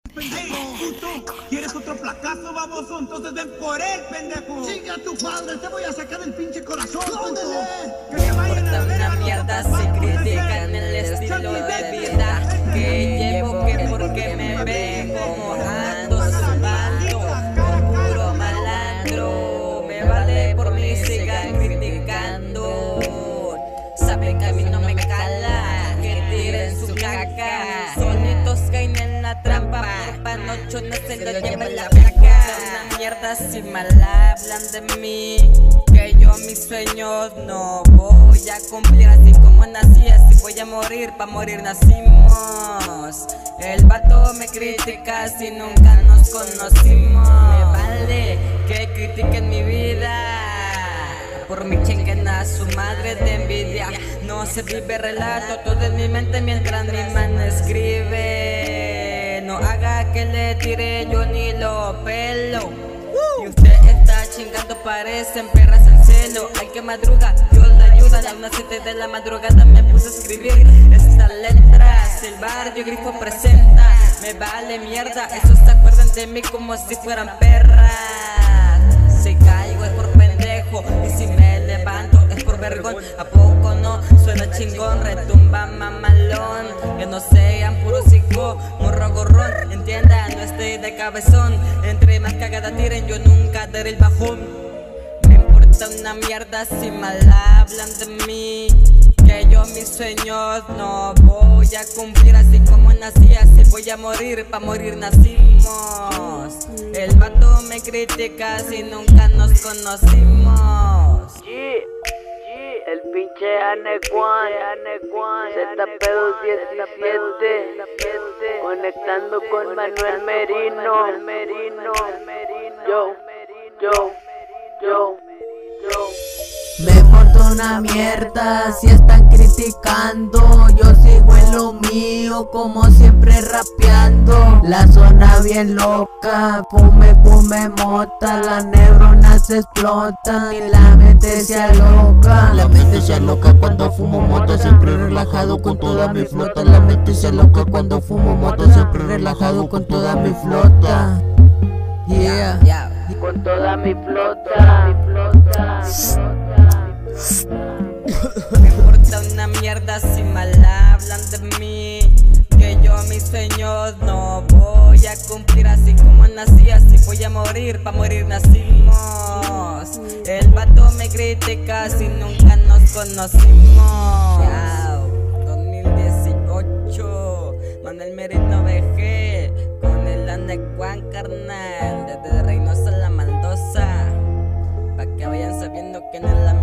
pendejo. ¿Tú quieres otro placazo, baboso? Entonces ven por él, pendejo. Chinga tu padre, te voy a sacar el pinche corazón, puto. Que se vayan a la verga. Una mierda si critican el estilo de vida que llevo, que porque me ven como ando zumbando, puro malandro. Me vale por mí, sigan criticando. Saben que a mí no me cala, que tiren su caca. Solitos caen en la trampa, panocho no se lo lleva la placa. Una mierda si mal hablan de mí, que yo mis sueños no voy a cumplir. Así como nací, así voy a morir, pa' morir nacimos. El vato me critica si nunca nos conocimos. Me vale que critiquen mi vida, por mi chinguen a su madre de envidia. No se vive relato, todo en mi mente mientras mi mano escribe. No haga que le tire, yo ni lo pelo. Y usted está chingando, parecen perras al celo. Hay que madruga, Dios la ayuda. A las 7 de la madrugada me puse a escribir estas letras. El barrio grifo presenta, me vale mierda. Esos se acuerdan de mí como si fueran perras. Si caigo es por pendejo, y si me levanto es por vergón. ¿A poco no? Suena chingón, retumba mamalón. Que no sean puros hijos, morro gorrón. Entiendan, no estoy de cabezón. Entre más cagada tiren, yo nunca daré el bajón. Me importa una mierda si mal hablan de mí, que yo mis sueños no voy a cumplir. Así como nací, así voy a morir, pa' morir nacimos. El vato me critica si nunca nos conocimos. El pinche Anequan, ZP217, conectando con Manuel Merino. Yo. Me importa una mierda si están criticando. Yo sigo en lo mío, como siempre rapeando. La zona bien loca, fume mota. Las neuronas se explotan y la mente se aloca. La mente se aloca cuando fumo moto, siempre relajado con toda mi flota. La mente se aloca cuando fumo moto, siempre relajado con toda mi flota. Yeah. Con toda mi flota. Me importa una mierda si mal hablan de mí, que yo mis sueños no voy a cumplir. Así como nací, así voy a morir, pa' morir nacimos. El vato me critica si nunca nos conocimos. 2018, Manuel Merino VG, con el Anequan, carnal, desde Reynosa La Maldosa, pa' que vayan sabiendo que no es la